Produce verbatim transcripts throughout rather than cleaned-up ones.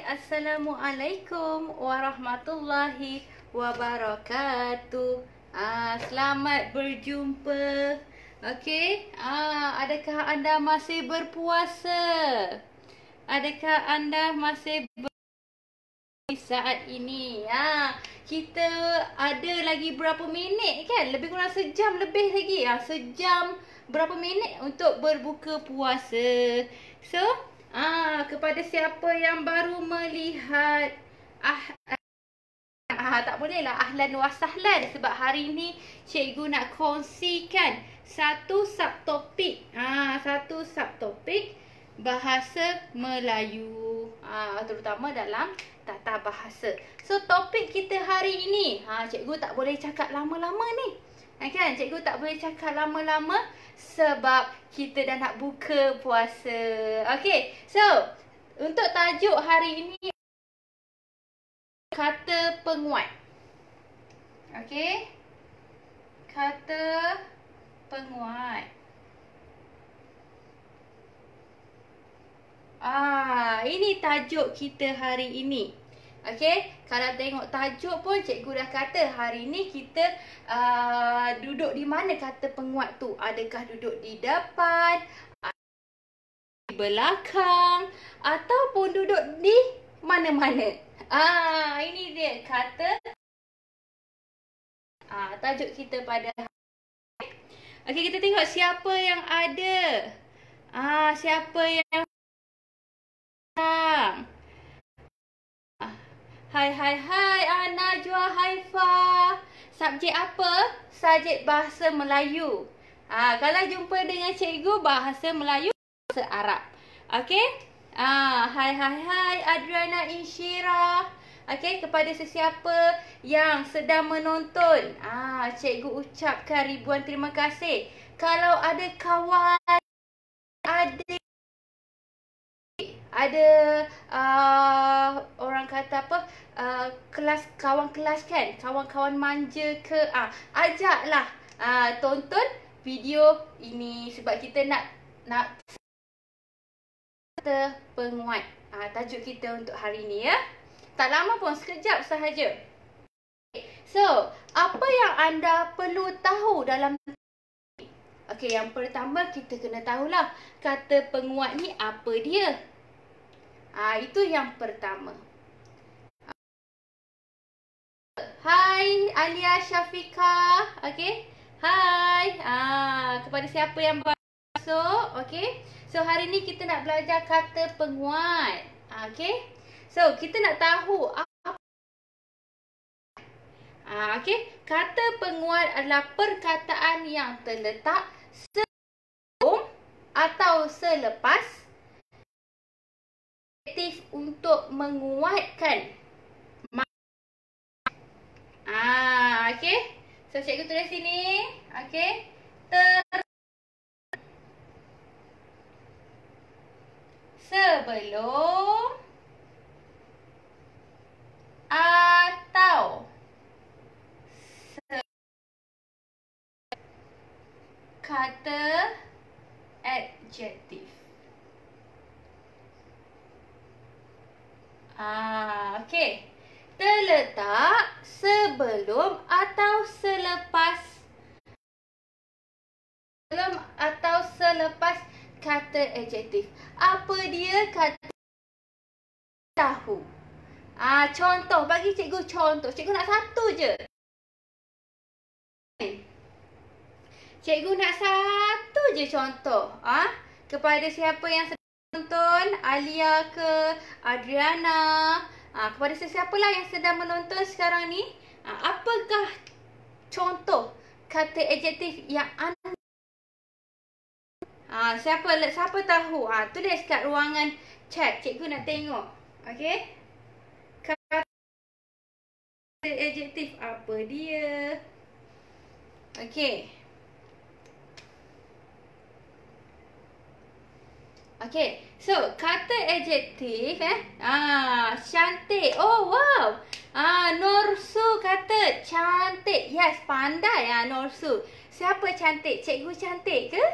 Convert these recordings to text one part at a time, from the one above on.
Assalamualaikum warahmatullahi wabarakatuh. Ah, selamat berjumpa. Okey, ah, adakah anda masih berpuasa? Adakah anda masih ber- saat ini? Ah, kita ada lagi berapa minit kan? Lebih kurang sejam lebih lagi. Ah, sejam berapa minit untuk berbuka puasa. So, ah, kepada siapa yang baru melihat ah, ah tak boleh lah ahlan wa sahlan sebab hari ni cikgu nak kongsikan satu subtopik. Ah, satu subtopik bahasa Melayu. Ah, terutama dalam tata bahasa. So, topik kita hari ini, ah, cikgu tak boleh cakap lama-lama ni. Ha, kan? Cikgu tak boleh cakap lama-lama sebab kita dah nak buka puasa. Okey. So, untuk tajuk hari ini kata penguat. Okey. Kata penguat. Ah, ini tajuk kita hari ini. Okey, kalau tengok tajuk pun cikgu dah kata hari ni kita uh, duduk di mana kata penguat tu. Adakah duduk di depan, di belakang, ataupun duduk di mana-mana. Ah, ini dia kata ah, tajuk kita pada hari. Okey, kita tengok siapa yang ada. Ah, siapa yang datang. Hai hai hai ah, Najwa Haifa. Subjek apa? Subjek bahasa Melayu. Ah, kalau jumpa dengan cikgu bahasa Melayu, bahasa Arab. Okey? Ah, hai hai hai Adriana Inshira. Okey, kepada sesiapa yang sedang menonton, ah, cikgu ucapkan ribuan terima kasih. Kalau ada kawan, adik, ada uh, orang kata apa uh, kelas kawan kelas kan, kawan-kawan manja ke, ah, ajaklah uh, tonton video ini sebab kita nak nak kata penguat. Ah, tajuk kita untuk hari ini ya. Tak lama pun, sekejap sahaja. So, apa yang anda perlu tahu dalam okey, yang pertama kita kena tahulah kata penguat ni apa dia. Ah, itu yang pertama. Hai Alia Syafika. Okey. Hai. Ah, kepada siapa yang baru masuk, okey. So hari ni kita nak belajar kata penguat. Ah, okey. So kita nak tahu apa. Ah, okey. Kata penguat adalah perkataan yang terletak sebelum atau selepas untuk menguatkan. Ah, okey. So cikgu tulis sini, okey. Ter sebelum atau se kata adjektif. Ah, okey. Terletak sebelum atau selepas sebelum atau selepas kata adjektif. Apa dia kata tahu? Ah, contoh, bagi cikgu contoh. Cikgu nak satu je. Cikgu nak satu je contoh. Ah, kepada siapa yang menonton, Alia ke, Adriana, ah, kepada sesiapalah yang sedang menonton sekarang ni, ah, apakah contoh kata adjektif yang anda ah, siapa siapa tahu? Ah, tulis kat ruangan chat. Cikgu nak tengok. Okey? Kata adjektif apa dia? Okey. Okey, so kata adjektif eh, ah, cantik. Oh wow. Ah, Norsu kata cantik. Yes, pandai ah Norsu. Siapa cantik? Cikgu cantik ke?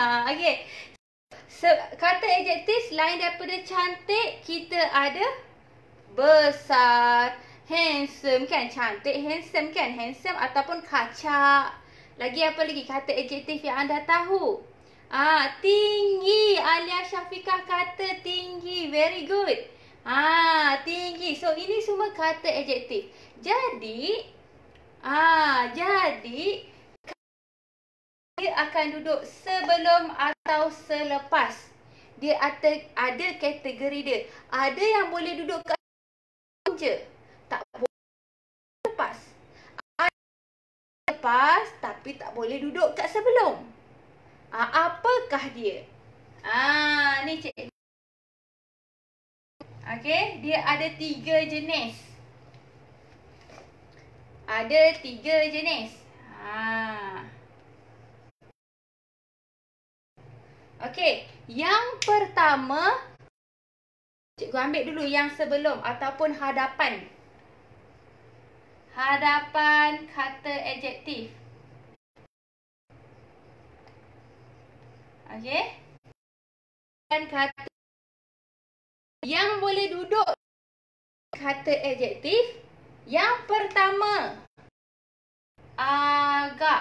Okey. So, kata adjektif selain daripada cantik, kita ada besar. Handsome kan? Cantik, handsome kan? Handsome ataupun kacak. Lagi apa lagi kata adjektif yang anda tahu? Ah, tinggi. Alia Syafiqah kata tinggi. Very good. Ah, tinggi. So ini semua kata adjektif. Jadi, ah, jadi dia akan duduk sebelum atau selepas. Dia ada, ada kategori dia. Ada yang boleh duduk kat je. Tak boleh lepas. Ada lepas tapi tak boleh duduk kat sebelum. Ah, apakah dia? Ah, ni cik. Okey, dia ada tiga jenis. Ada tiga jenis. Ah. Okey, yang pertama, cikgu ambil dulu yang sebelum ataupun hadapan. Hadapan kata adjektif. Okey. Dan kata yang boleh duduk kata adjektif. Yang pertama, agak.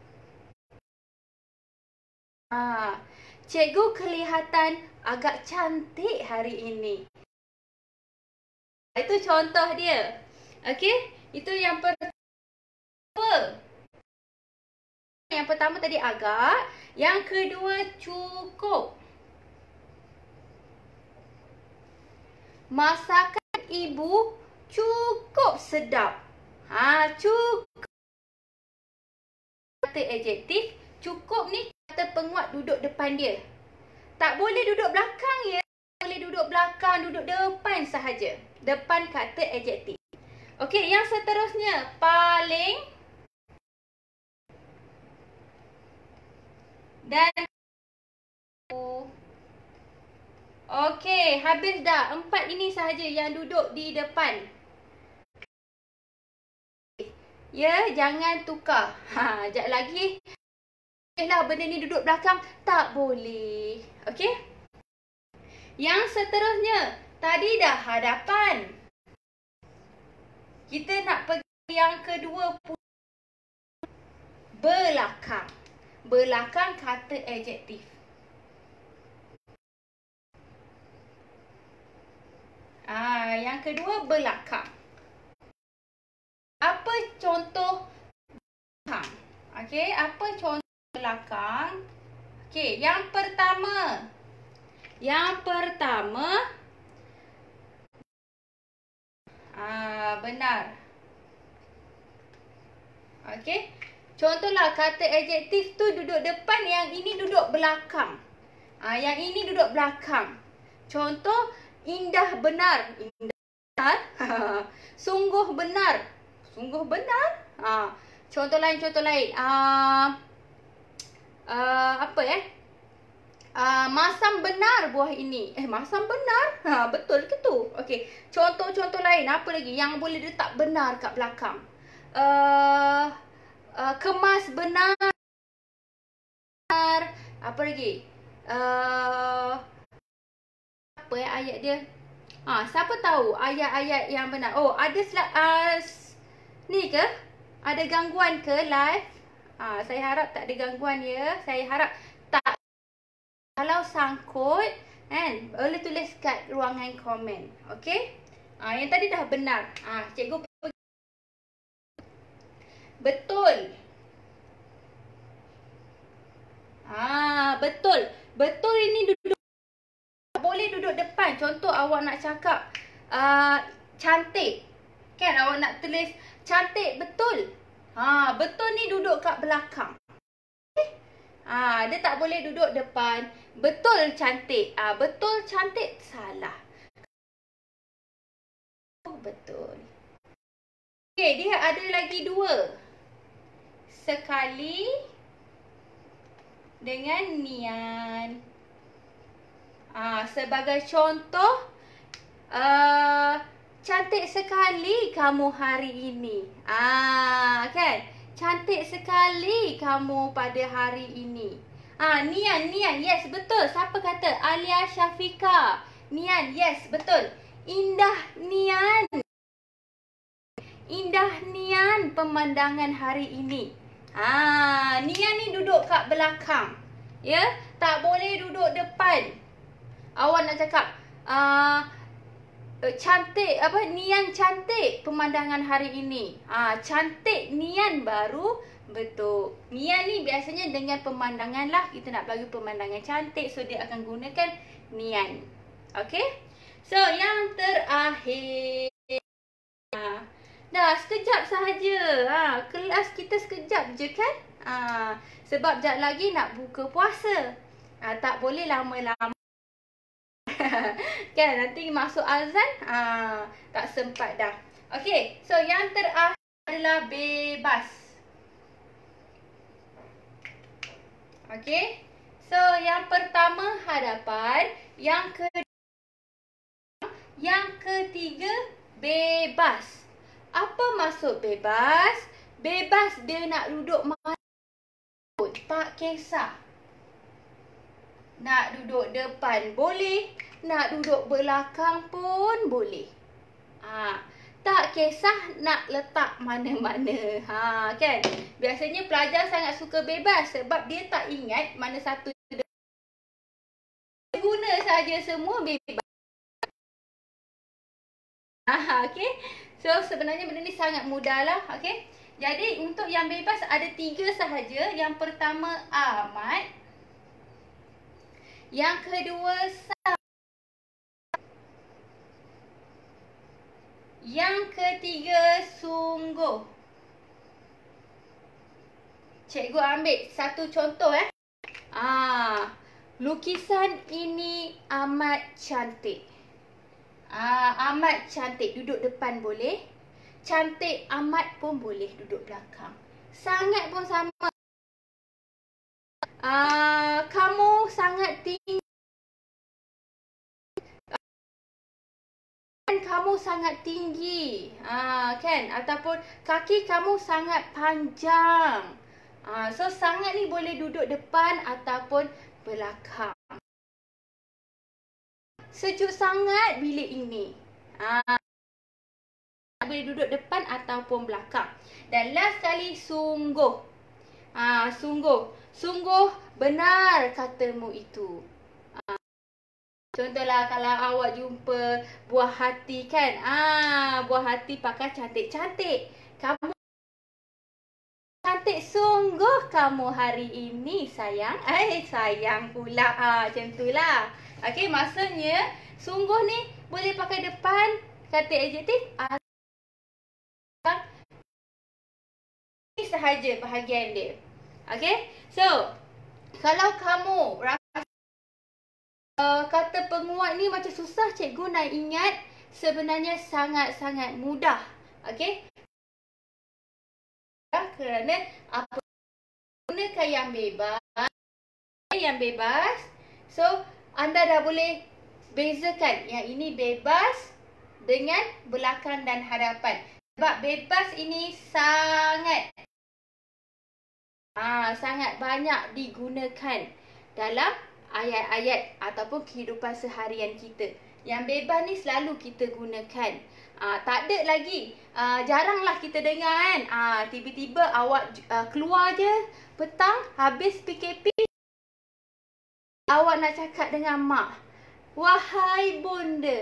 Ah. Cikgu kelihatan agak cantik hari ini. Itu contoh dia. Okey? Itu yang pertama. Yang pertama tadi agak. Yang kedua cukup. Masakan ibu cukup sedap. Ha, cukup. Kata adjektif. Cukup ni kata penguat duduk depan dia. Tak boleh duduk belakang ya. Boleh duduk belakang, duduk depan sahaja. Depan kata adjektif. Okey, yang seterusnya. Paling. Dan. Okey, habis dah. Empat ini sahaja yang duduk di depan. Ya, jangan tukar. Ha, sekejap lagi. Lah benda ni duduk belakang, tak boleh. Okey? Yang seterusnya, tadi dah hadapan. Kita nak pergi yang kedua, belakang. Belakang kata adjektif. Ah, yang kedua belakang. Apa contoh belakang? Okey, apa contoh belakang? Okey, yang pertama. Yang pertama. Ah, benar. Okey. Contohlah kata adjektif tu duduk depan, yang ini duduk belakang. Ah, yang ini duduk belakang. Contoh, indah benar. Indah benar. Sungguh benar. Sungguh benar. Ah, contoh lain, contoh lain. Ah, Uh, apa eh? Uh, masam benar buah ini. Eh, masam benar? Ha, betul ke tu? Okey. Contoh-contoh lain. Apa lagi yang boleh letak benar kat belakang? Uh, uh, kemas benar. Apa lagi? Uh, apa eh ayat dia? Ha, siapa tahu ayat-ayat yang benar? Oh, ada uh, ni ke? Ada gangguan ke live? Ah, saya harap tak ada gangguan ya. Saya harap tak. Kalau sangkut, kan, boleh tulis kat ruangan komen. Okey? Ah, yang tadi dah benar. Ah, cikgu betul. Ah, betul. Betul ini duduk. Boleh duduk depan. Contoh awak nak cakap uh, cantik. Kan awak nak tulis cantik, betul. Ha, betul ni duduk kat belakang. Okay? Ha, dia tak boleh duduk depan. Betul cantik. Ha, betul cantik salah. Oh, betul. Okey, dia ada lagi dua. Sekali dengan nian. Ha, sebagai contoh, uh, cantik sekali kamu hari ini. Ah, kan? Cantik sekali kamu pada hari ini. Ah, Nian, Nian. Yes, betul. Siapa kata? Alia Syafiqah. Nian, yes, betul. Indah Nian. pemandangan hari ini. Ha, Nian ni duduk kat belakang. Ya, tak boleh duduk depan. Awak nak cakap uh, cantik apa Nian cantik pemandangan hari ini. Ah, cantik Nian baru betul. Nian ni biasanya dengan pemandangan lah, kita nak bagi pemandangan cantik, so dia akan gunakan Nian. Okey? So yang terakhir. Ha, dah sekejap sahaja. Ha, kelas kita sekejap je kan? Ha, sebab jap lagi nak buka puasa. Ha, tak boleh lama-lama. Kan nanti masuk azan, ah tak sempat dah. Okey, so yang terakhir adalah bebas. Okey. So yang pertama hadapan, yang kedua, yang ketiga bebas. Apa maksud bebas? Bebas dia nak duduk mana pun, tak kisah. Nak duduk depan boleh, nak duduk belakang pun boleh. Ha, tak kisah nak letak mana-mana. Ha, kan? Biasanya pelajar sangat suka bebas sebab dia tak ingat mana satu guna saja semua bebas. Ha, okey. So sebenarnya benda ni sangat mudahlah, okey. Jadi untuk yang bebas ada tiga sahaja. Yang pertama amat. Yang kedua sah. Yang ketiga sungguh. Cikgu ambil satu contoh eh. Ah, lukisan ini amat cantik. Ah, amat cantik duduk depan boleh. Cantik amat pun boleh duduk belakang. Sangat pun sama. Uh, kamu sangat tinggi. Kamu sangat tinggi. Uh, kan? Ataupun kaki kamu sangat panjang. Uh, so sangat ni boleh duduk depan ataupun belakang. Sejuk sangat bilik ini. Uh, boleh duduk depan ataupun belakang. Dan last sekali sungguh. Ah, sungguh, sungguh benar katamu itu. Ah, contohlah kalau awak jumpa buah hati kan, ah, buah hati pakai cantik-cantik. Kamu cantik sungguh kamu hari ini sayang. Eh sayang pula, ah, macam itulah. Okey, maksudnya sungguh ni boleh pakai depan kata adjektif. Ah, ini sahaja bahagian dia. Okay, so kalau kamu rasa uh, kata penguat ni macam susah, cikgu nak ingat sebenarnya sangat-sangat mudah. Okay, kerana apa gunakan yang bebas, yang bebas. So anda dah boleh bezakan yang ini bebas dengan belakang dan hadapan. Sebab bebas ini sangat Ah, sangat banyak digunakan dalam ayat-ayat ataupun kehidupan seharian kita. Yang bebas ni selalu kita gunakan. Ah, tak ada lagi. Ah, jaranglah kita dengar kan. Ah, tiba-tiba awak uh, keluar je petang habis P K P. Awak nak cakap dengan mak. Wahai bonda.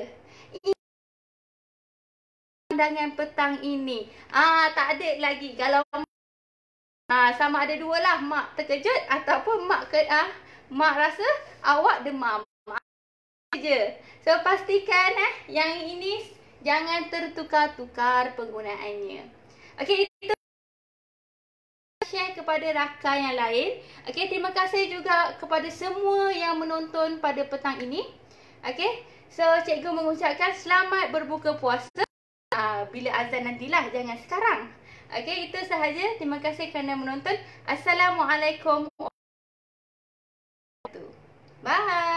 Pandangan petang ini. Ah, tak ada lagi. Kalau Ah, sama ada dua lah, mak terkejut ataupun mak ke ah mak rasa awak demam. Je. So pastikan eh yang ini jangan tertukar-tukar penggunaannya. Okey, itu share kepada rakan yang lain. Okey, terima kasih juga kepada semua yang menonton pada petang ini. Okey. So cikgu mengucapkan selamat berbuka puasa. Ah, bila azan nantilah, jangan sekarang. Okey, itu sahaja. Terima kasih kerana menonton. Assalamualaikum. Bye.